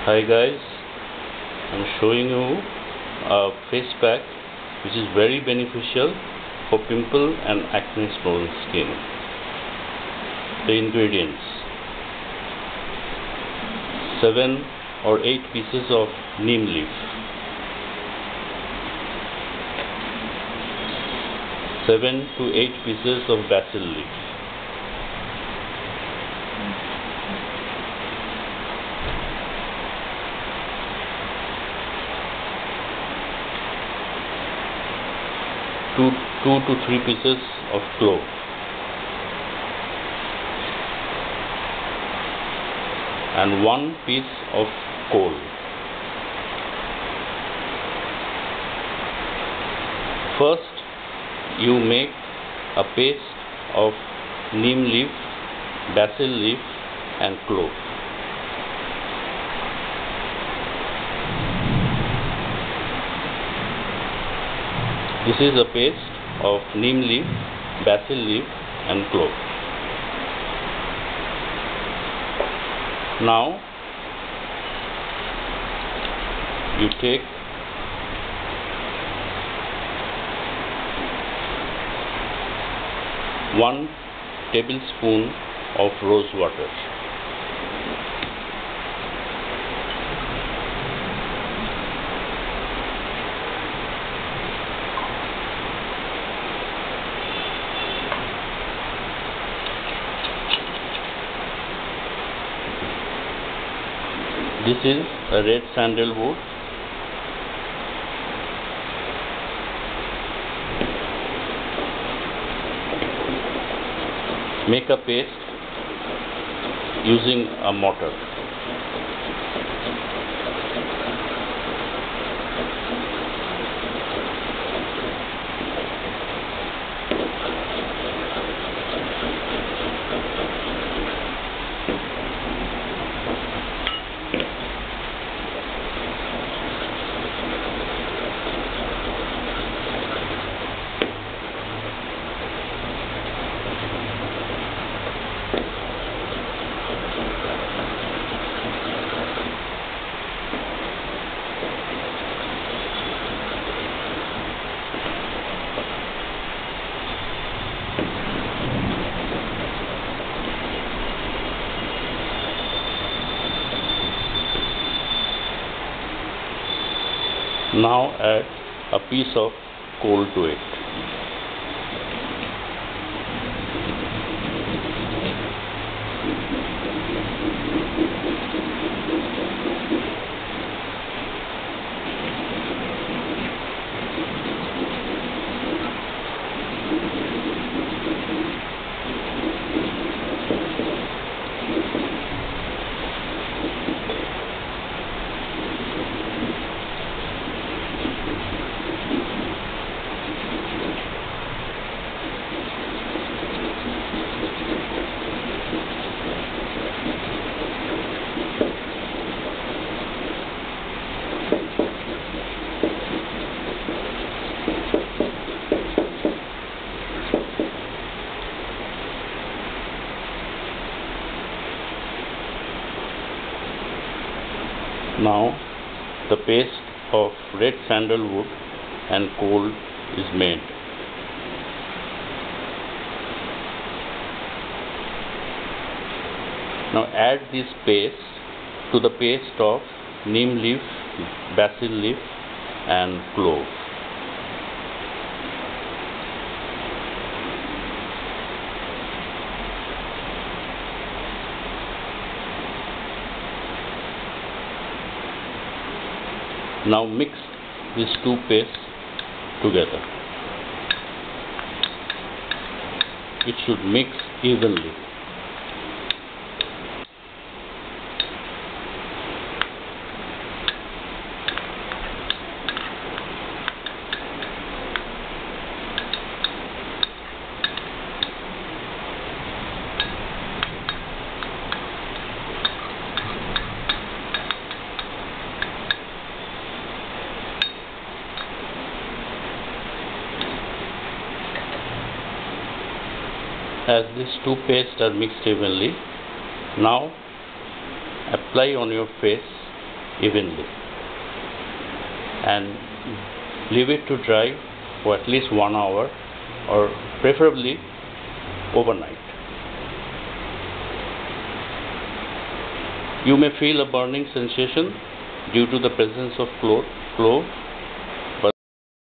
Hi guys, I'm showing you a face pack which is very beneficial for pimple and acne prone skin. The ingredients: 7 or 8 pieces of neem leaf, 7 to 8 pieces of basil leaf, 2 to 3 pieces of clove, and 1 piece of coal. First, you make a paste of neem leaf, basil leaf and clove. This is a paste of neem leaf, basil leaf and clove. Now you take one tablespoon of rose water. This is a red sandalwood. Make a paste using a mortar. Now add a piece of coal to it. Now the paste of red sandalwood and coal is made. Now add this paste to the paste of neem leaf, basil leaf and clove. Now mix these two pastes together. It should mix evenly. As these two pastes are mixed evenly, now apply on your face evenly and leave it to dry for at least 1 hour or preferably overnight. You may feel a burning sensation due to the presence of clove,